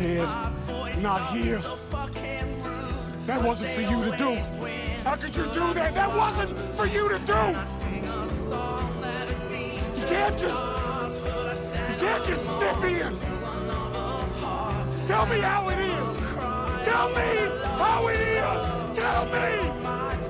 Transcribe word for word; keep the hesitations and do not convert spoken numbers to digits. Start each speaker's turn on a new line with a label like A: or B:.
A: Ted, not here. That wasn't for you to do. How could you do that? That wasn't for you to do. You can't just, you can't just snip in. Tell me how it is. Tell me how it is. Tell me.